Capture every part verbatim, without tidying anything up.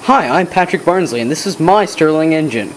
Hi, I'm Patrick Barnsley, and this is my Stirling Engine.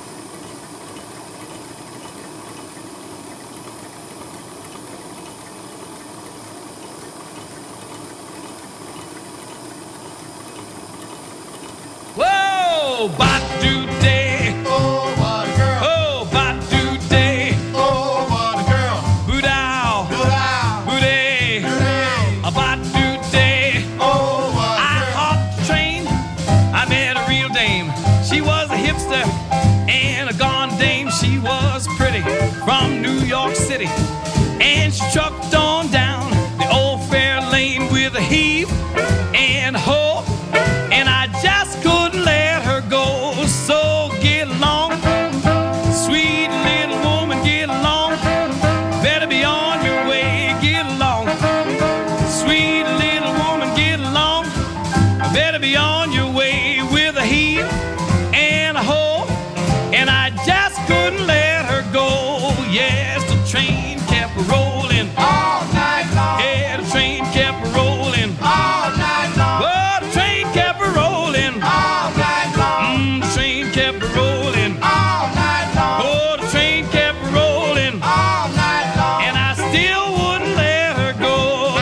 Whoa, ba-do-day. Oh, what a girl. Oh, ba-do-day. Oh, what a girl. Boo-dow. Boo-dow. Boo-day. Boo-day. A ba-do-day. Oh, what a I girl. hopped the train. I met a real dame. She was a hipster and a gone dame. She was pretty from New York City. And she trucked on down the old fair lane with a heave and a hoe. And I just couldn't let her go. So get along, sweet little woman, get along. Better be on your way, get along. Sweet little woman, get along. Better be on your way with a heave and a hoe. And I just couldn't let her go. Yes, the train kept rolling All night long. Yeah, the train kept rolling All night long. Oh, the train kept rolling All night long. Mm, the train kept rolling. All night long. Oh, the train kept rolling. All night long. And I still wouldn't let her go.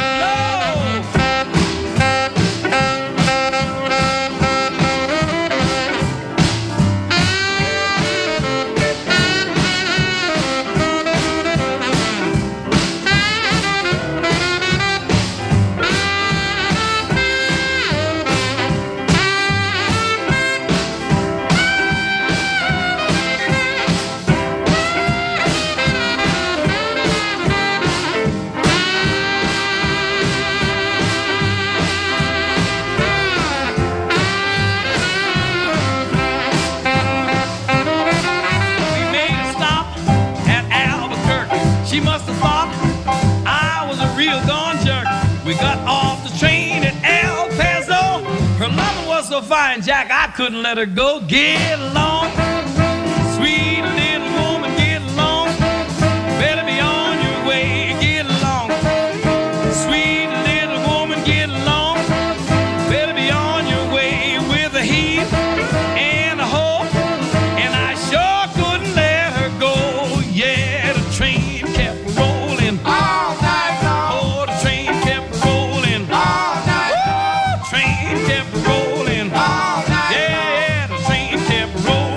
We made a stop at Albuquerque. She must have thought I was a real gone jerk. We got off the train at El Paso. Her mama was so fine, Jack, I couldn't let her go. Get along, sweet little woman, get along. Better be on your way, get along. Sweet little woman, get along. Better be on your way with a heave and a hoe. And I sure couldn't let her go. Yeah, the train kept rolling. All night long. Oh, the train kept rolling. All night long. Woo, train kept rolling. All night long. Yeah, the train kept rolling.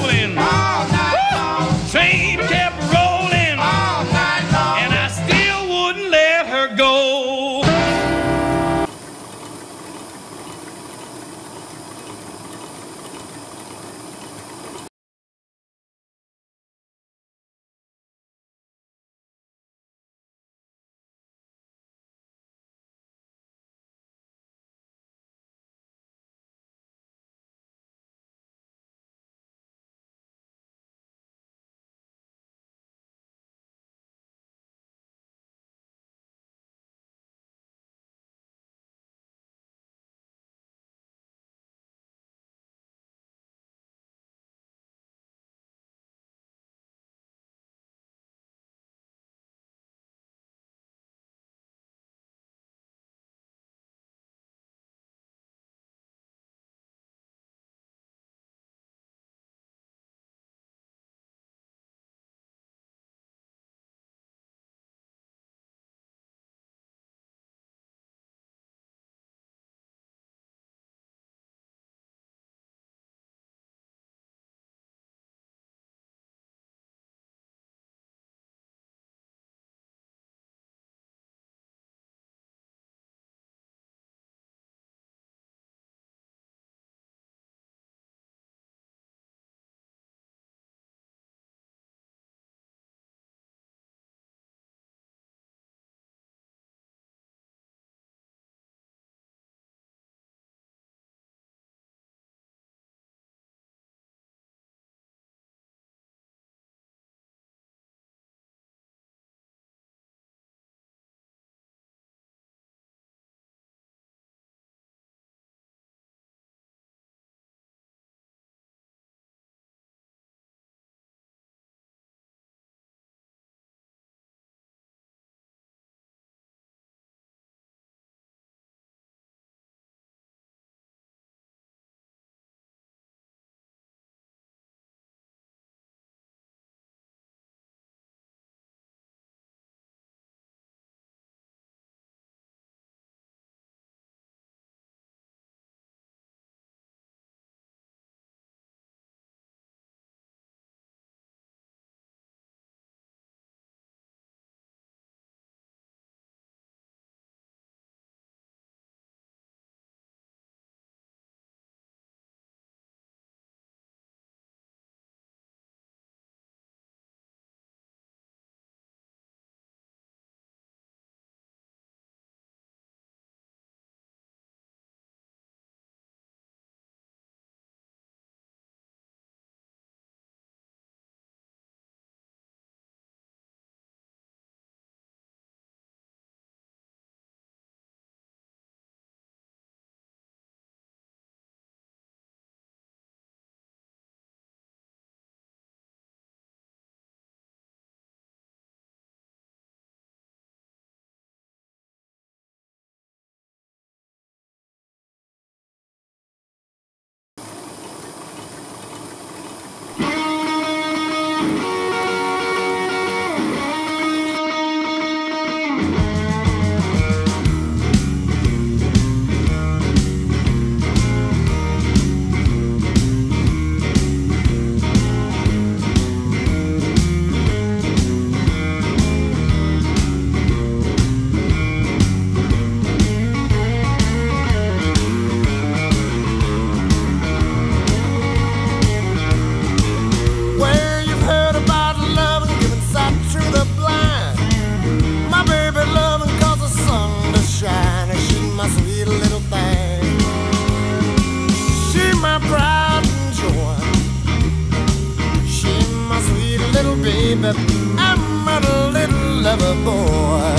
baby, I'm a little lover boy.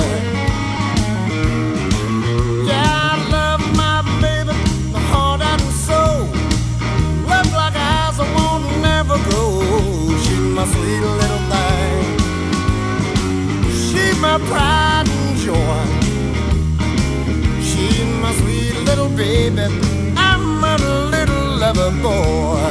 Yeah, I love my baby, my heart and soul. Love like eyes I won't never grow. She's my sweet little thing. She's my pride and joy. She's my sweet little baby, I'm a little lover boy.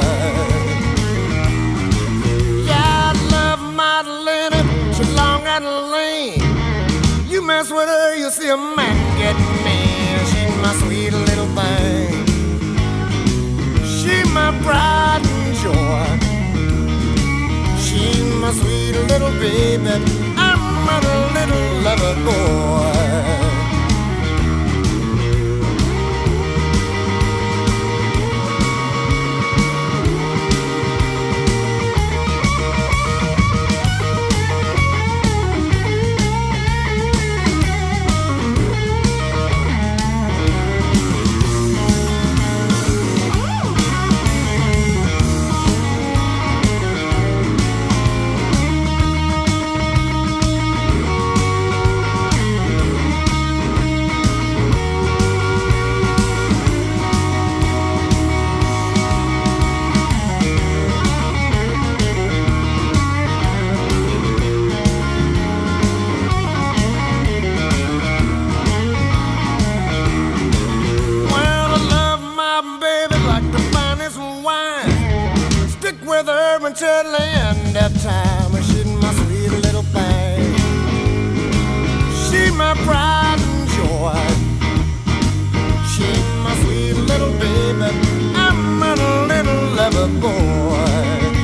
Yeah, I love Madalena, she's long and lean. You mess with her, you'll see a man get mean. She's my sweet little thing. She's my pride and joy. She's my sweet little baby, I'm a little lover boy. Until the end of time, she's my sweet little thing. She's my pride and joy. She's my sweet little baby, I'm a little lover boy.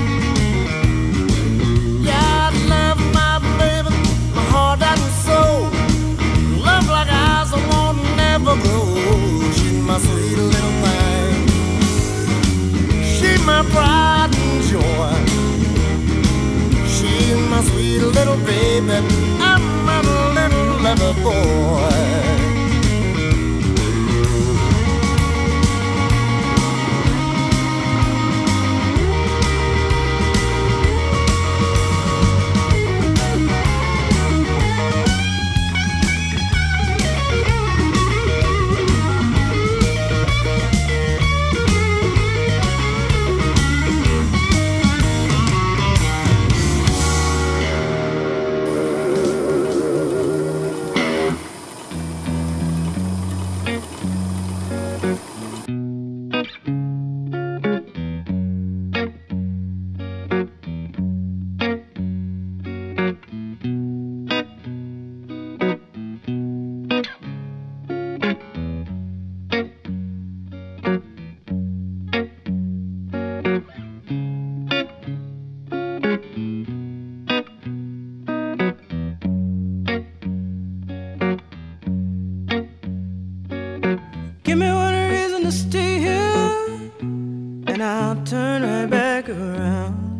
Yeah, I love my baby, my heart and soul. Love like eyes I won't never grow. She's my sweet little thing. She's my pride and joy. She's my sweet little baby, I'm a little lover boy. Give me one reason to stay here, and I'll turn right back around.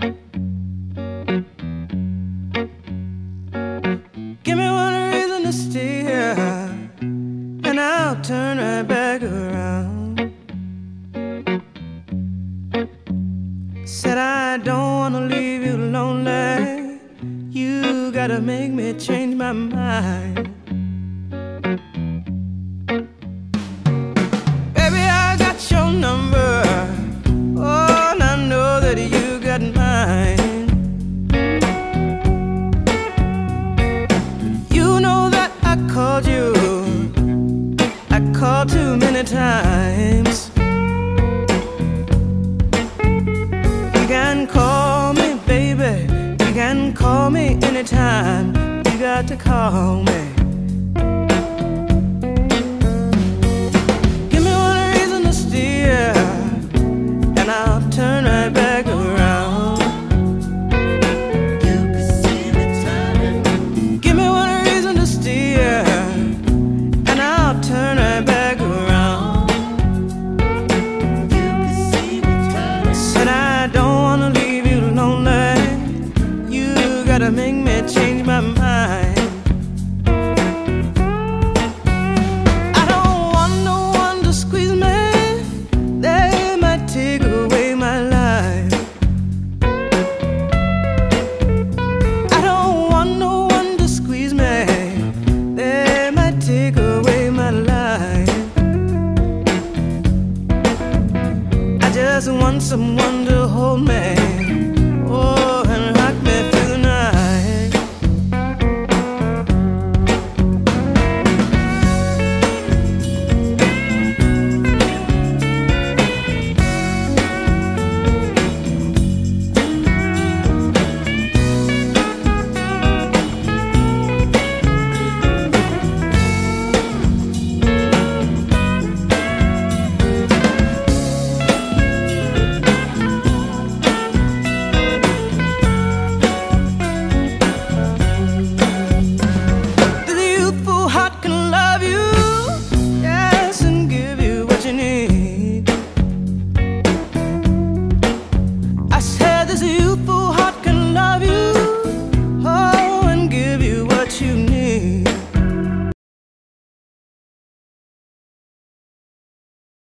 Give me one reason to stay here, and I'll turn right back around. Said I don't wanna leave you lonely. You gotta make me change my mind. Your number, oh, and I know that you got mine. You know that I called you, I called too many times. You can call me, baby, you can call me anytime. You got to call me. And I'll turn right back around. You can see me turning. Give me one reason to steer, and I'll turn right back around. You can see me turning. Said I don't wanna leave you lonely. You gotta make me change my mind. just want someone to hold me, oh, and rock me through the night. This youthful